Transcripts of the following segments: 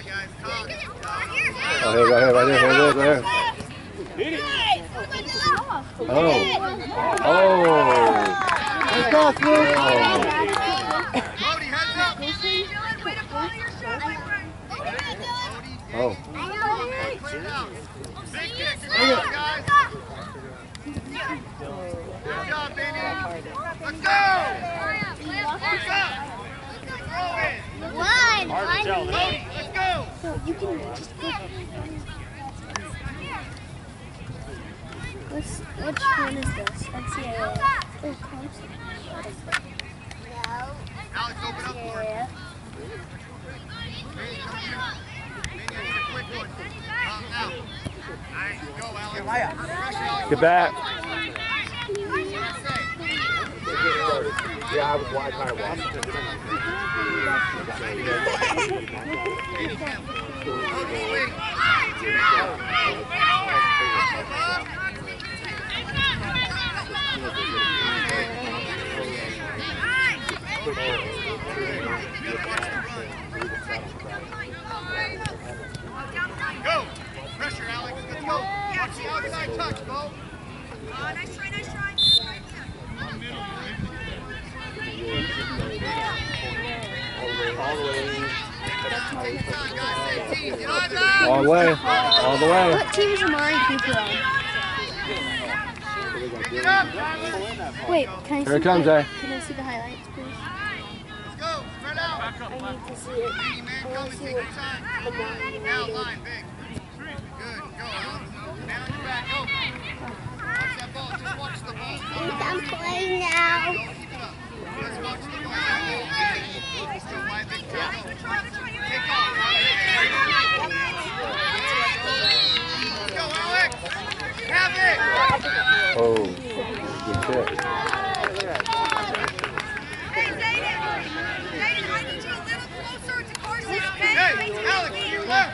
Oh, here, right here, right here, here it is, right here. Oh. Oh. Let's go, Smooth. Oh. Big kick. Good guys. Good job, Benny. Let's go. Let's go. Throw it. One. Let's go. So you can just go. Which one is this? NCAA. Oh, Clemson. No. Alex, open up for it. Get back. Yeah, I was kind of watching. Go! Pressure, Alex. Let's go. Watch the outside touch. Go. Nice try, nice try. All the way. All the way. What team is Amari Cooper on? Wait, can I see Here it comes, Can I see the highlights, please? Let's go. Spread out. I need to see it. Easy, man. Come and take your time. Now, line, big. Good. Go, Alex. Man on your back. Go. Watch that ball. Just watch the ball. I'm playing now. Don't keep it up. Just watch the ball. Still my big toe. Kick off. Let's go, Alex. Have it. Oh. Good kick. Hey, Zayden, I need you a little closer to Carson, okay? Hey, Alex, you left.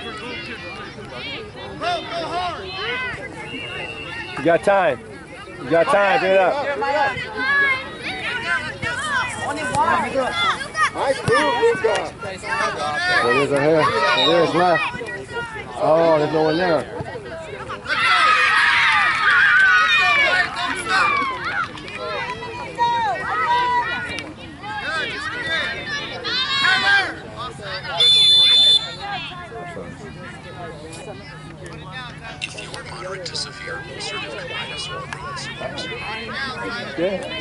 Go hard. You got time. You got time. Get it up. Nice move, Luca. There it is right here. There it is left. Oh, there's no one there. Moderate to severe ulcerative colitis or Crohn's. Yeah.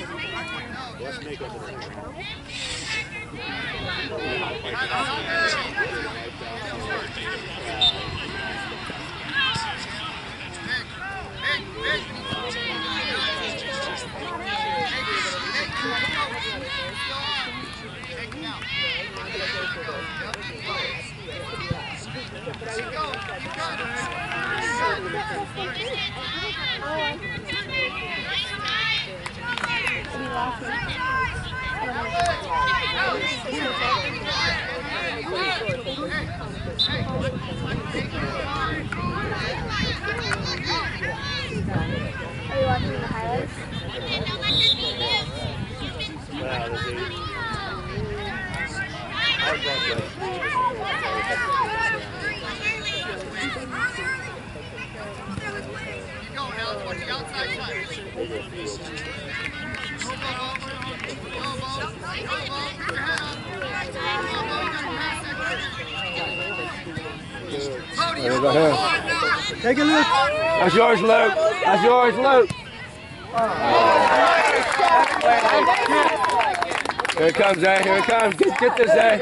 Are you watching the highlights? Take a look. That's yours, Luke. That's yours, Luke. Here it comes, Zay. Here it comes. Get this, Zay.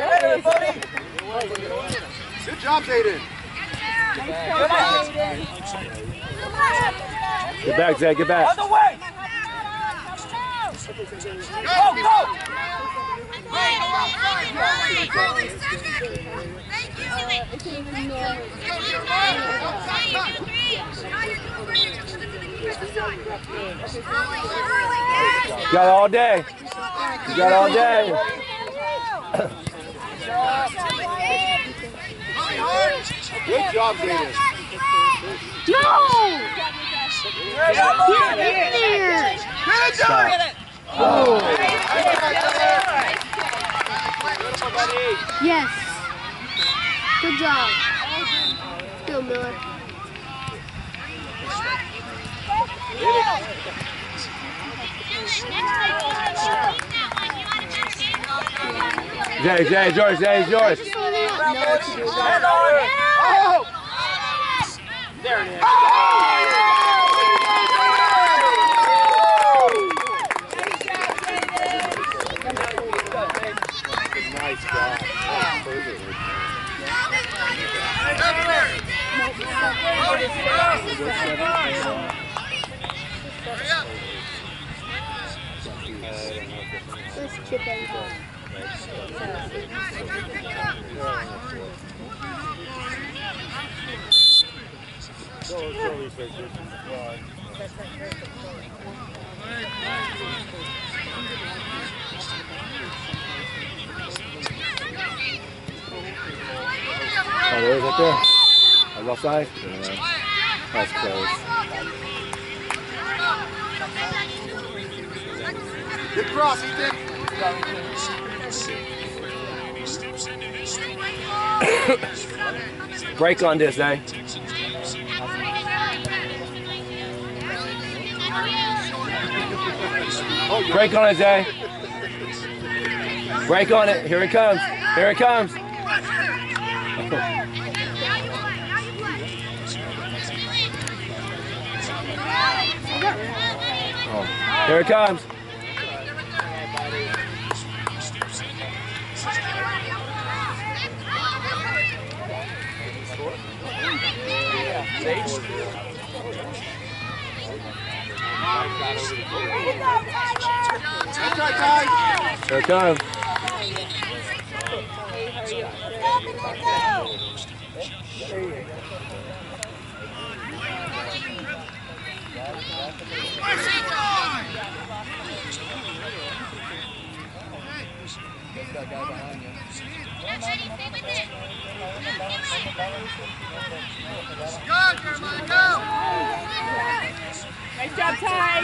Good job, Zayden. Get back, Zay. Get back. Other way! Go, go! Early second! Thank you! You got all day. You got all day. Good job, Zayden. No! Get in there! Good job! Oh. Yes. Good job. Go, Miller. Jay, Jay, George, Jay, George. No, it's good. Oh! There it is. Nice job. Let's chip in. Oh, there is right there. That's offside. Yeah. That's close. Good cross, Ethan. Break on this, eh? Break on it, Zay. Break on it. Here it comes. Here it comes. Oh, here it comes. That's right, Ty. Here it comes. Go, Jeremiah, go! Nice job, Ty.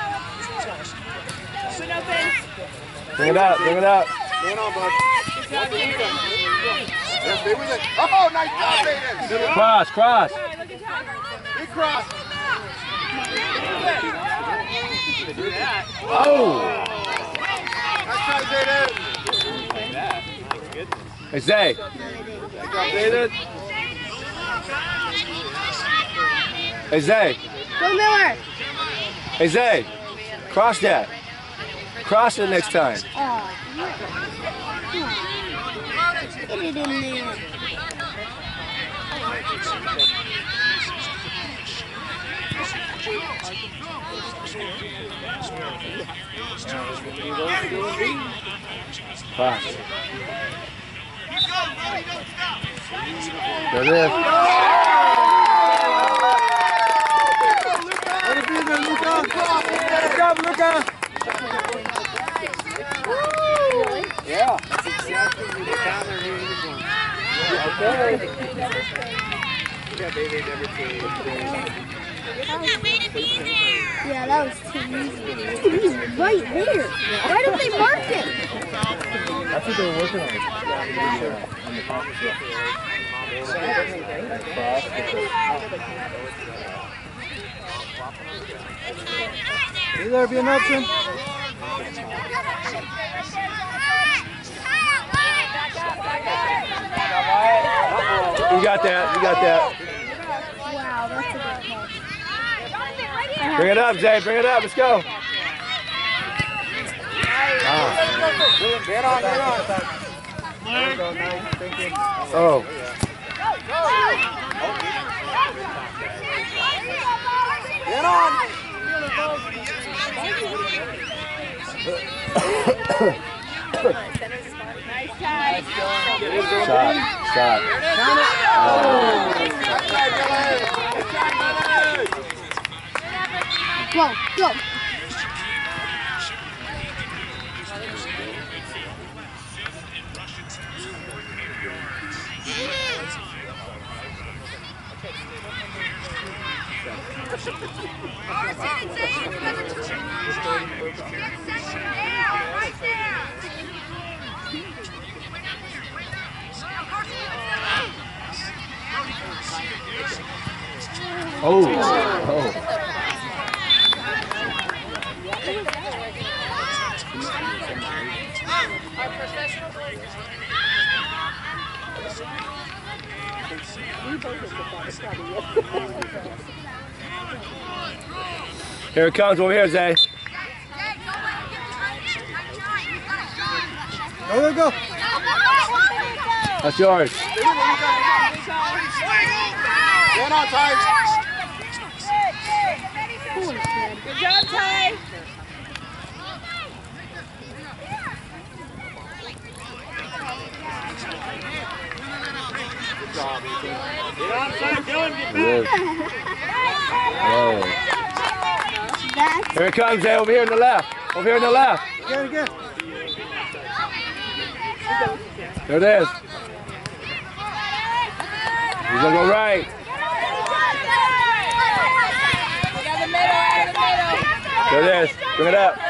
Open, open. Bring it up. Bring it up. Stand on, bud. Yeah, stay with it. Oh, nice job, Aiden. Cross, cross. Ty, look at Ty. Big cross. Oh! Nice try, Aiden. Hey, Zay. Good job, Aiden. Hey, Zay. Go, Miller. Hey, Zay. Cross that. Cross it next time. Oh, get it in there. Cross. Keep going, buddy, don't stop. There it is. Let it be there, Luca. Good job, Luca. Yeah. That's exactly what the counter needed. Okay. Yeah, baby, never changed. Yeah, that was too easy. He was right there. Why don't they mark it? That's what they were working on. Will there be an option? You got that. You got that. Wow, that's a good catch. Bring it up, Jay. Bring it up. Let's go. Get on, get on. Oh. Get on. Nice, Ty. Shot. Shot. Go, go. Right there. Oh. Here it comes over here, Zay. Go, go, go. That's yours. One on time. Good job, Ty. Good job, Ethan. Good. Whoa. Here it comes, Zay, over here in the left. Over here in the left. Again, again. There it is. He's gonna go right. There it is. Bring it up.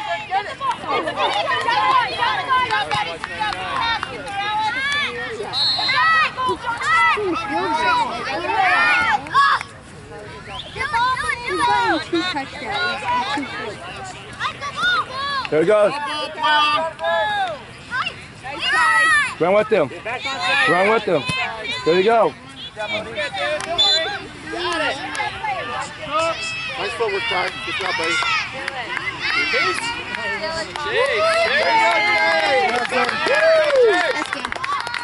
Two touchdowns and 2 points. There it goes. Run with them. Run with them. There you go. Nice footwork, Ty. Good job, buddy. That's game.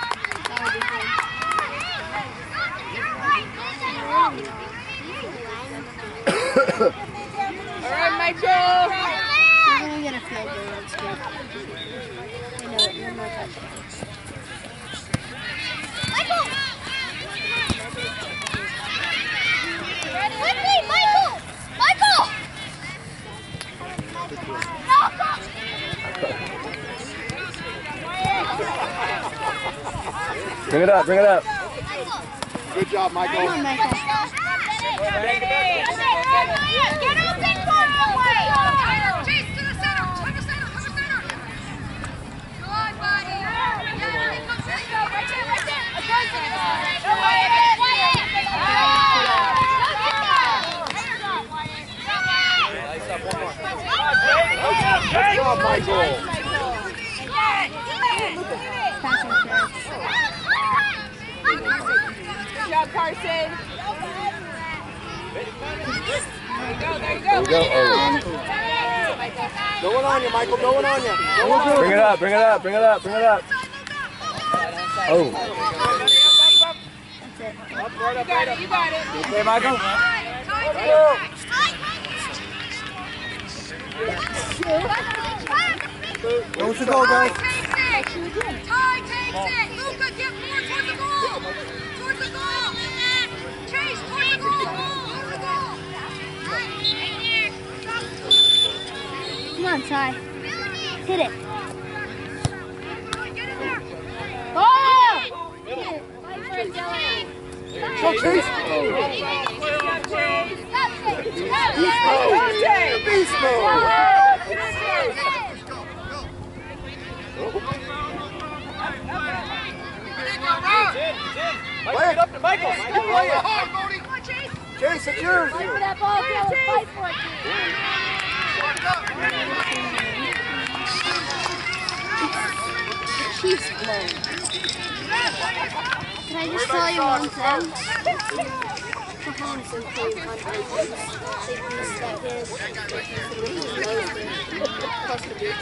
All right, Michael. You're going to get a field goal. That's good. I know it. You're more touchdowns. Michael! With me, Michael! Michael! Bring it up. Bring it up. Good job, Michael. Come on, Michael. Get open for the way! Chase to the center! Cover center! Cover center! Good, buddy! Yeah, let's go! Right there! Right there! Good job, Michael. Good job, Carson. There you go. There you go. Oh. Going on you, Michael. Going on you. Going on. Bring it up. Bring it up. Bring it up. Bring it up. Oh. You got it. You got it. Okay, Michael. Where's the goal, guys? Ty takes it! Luca, get more towards the goal! Towards the goal! Chase, towards the goal! Towards the goal! Come on, Ty. Hit it. Oh! Go, Chase. Beast mode. Play it up to Michael. Michael, play it. Chase, it's yours. Fight for that ball, Taylor. Fight for it. Chiefs blown. Can I just tell you one thing? Mahomes and played on defense. They missed that kid. Plus the beach.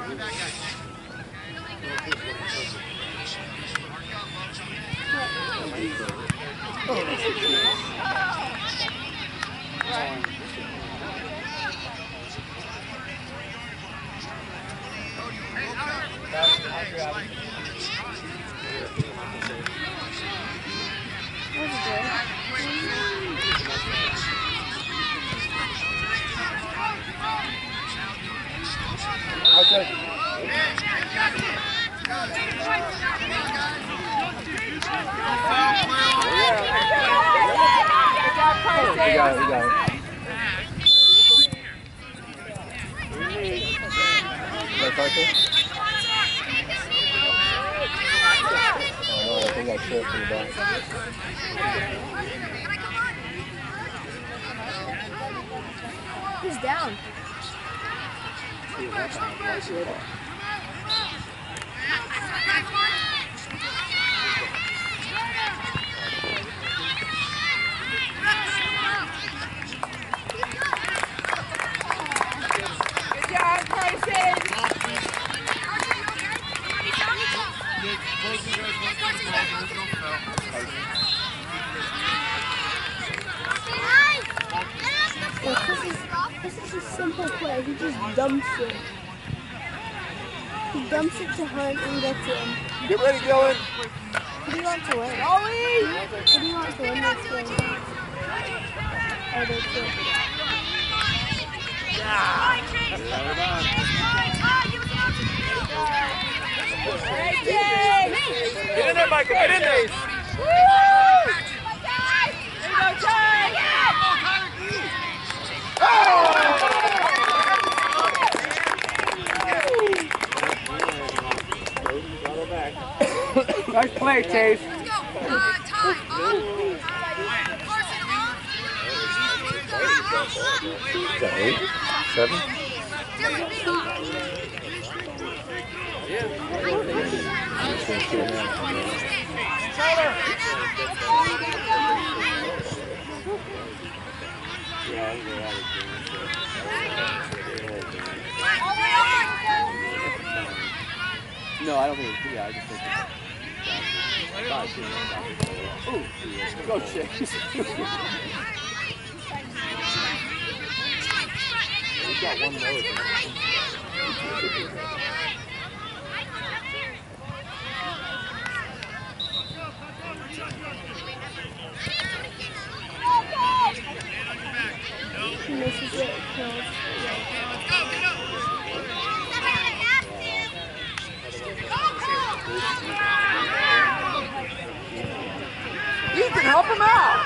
Okay. You got it. You got it. That Carter? Oh, no, I think I tripped in the back. He's down. Good job, Carson. This is a simple play. He just dumps it. He dumps it to Hunt and gets in. Get ready, Dylan. Who do you want to win? Ollie! Who do you want to win this game? Oh, they two. Get in there, Michael. Get in there. Nice play, Chase. Let's go. Time. Carson off. Is that 8? 7? Dylan, be off. No, I don't think it's, yeah, I just think it's, ooh, go Chase. We've got one more. He misses it. Kills. Ethan, help him out.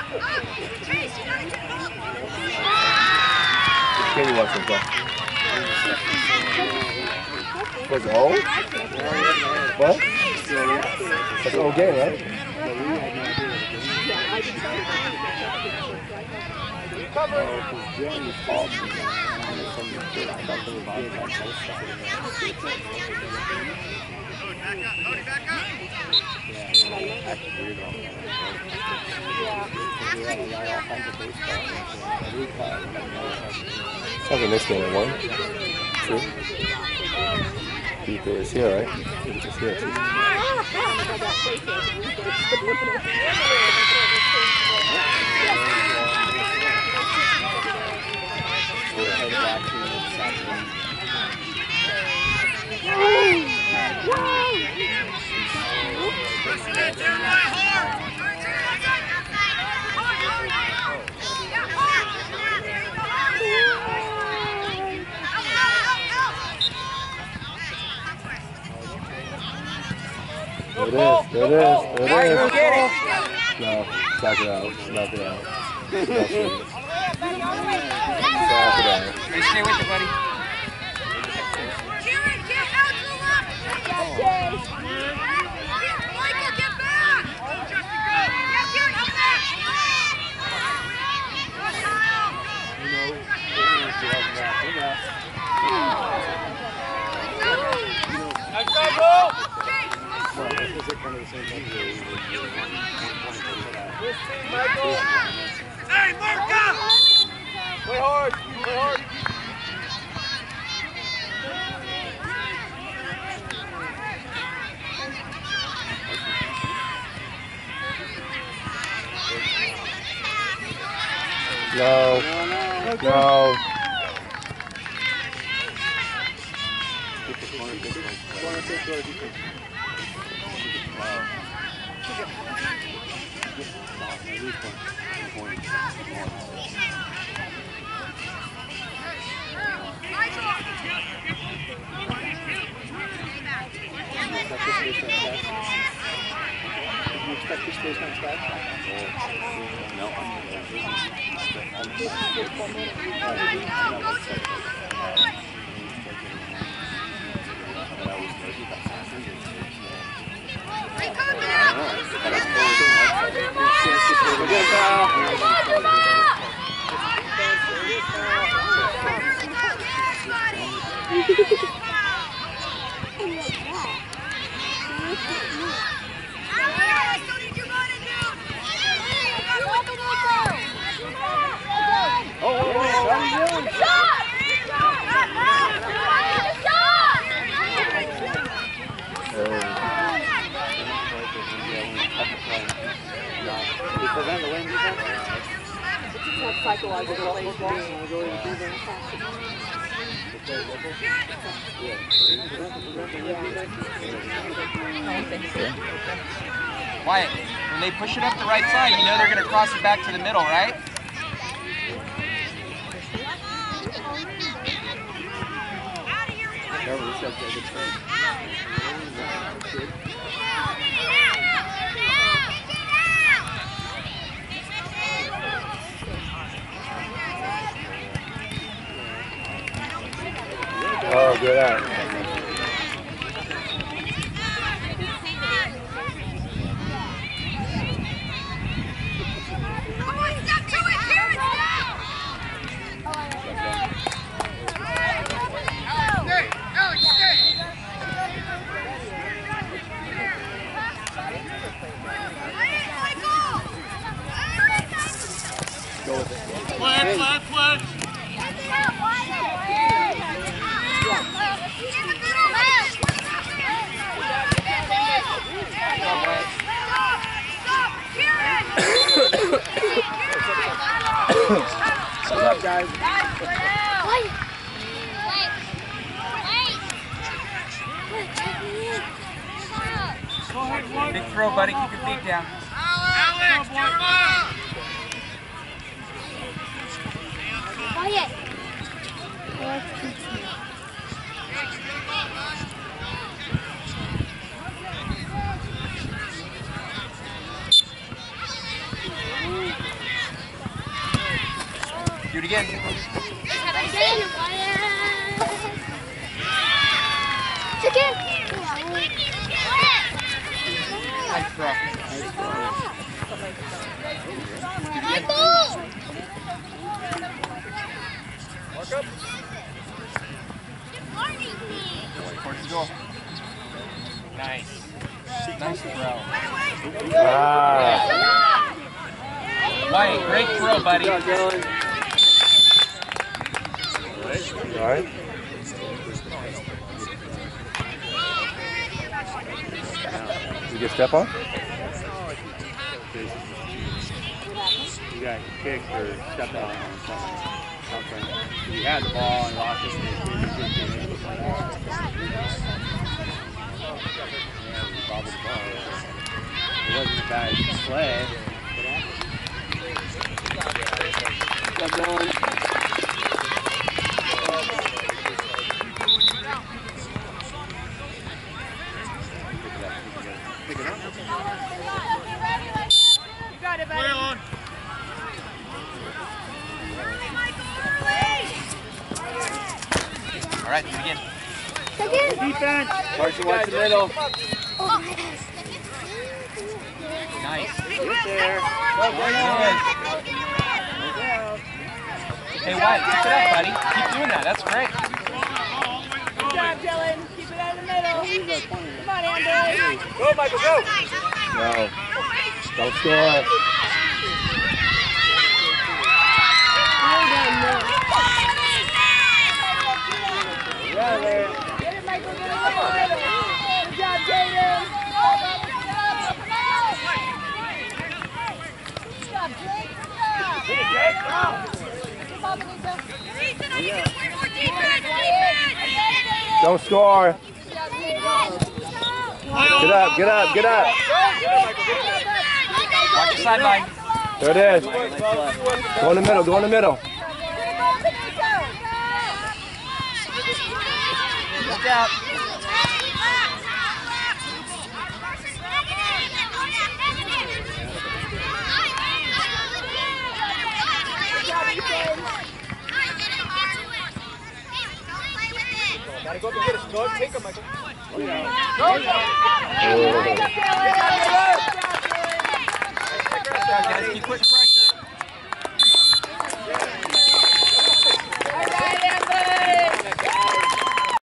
Which game you watching, Joe? Was it old? What? That's an old game, right? Sounds like next game at 1, 2. Keep is here, right? It's here. There it is. There it is. There it is. No, knock it out. Knock it out. Knock it out. Stay with it, buddy. Kieran, get out to the left. Michael, get back. Justin, go. Yeah, Kieran, up there. Let's go, Paul! Hey, Marco! Play hard! Play hard! No. No. Psychological Wyatt, when they push it up the right side, you know they're going to cross it back to the middle, right? Oh, good out. Flag. What's up, guys? Big throw, buddy. Keep your feet down. Alex, Quiet. Do it again. Chicken. Nice throw. Mark up. Towards the goal. Nice. Nice throw. Ah. Wyatt, great throw, buddy. All right. You get step on? You got kicked or stepped on something. You had the ball and lost it. Bobbled the ball. It wasn't a bad play. Step going. Pick it up. You got it, buddy. Play on. All right, do it again. Defense. Carson, watch the middle. Nice. Get there. Good. Hey, Wyatt, keep it up, buddy. Keep doing that. That's great. Good job, Dylan. Keep it out of the middle. Come on, Andy. Go, Michael, go. No. Don't score. Yeah, there. Get it, Michael. Get it over the middle. Good job, Jaden. Good job, Jake. Good job. Keep up, Anissa. Don't score. Get up, get up, get up. Watch the sideline. There it is. Go in the middle, go in the middle. Look out. Gotta go up and get it. Go up, take him, Michael. Guys, keep putting pressure.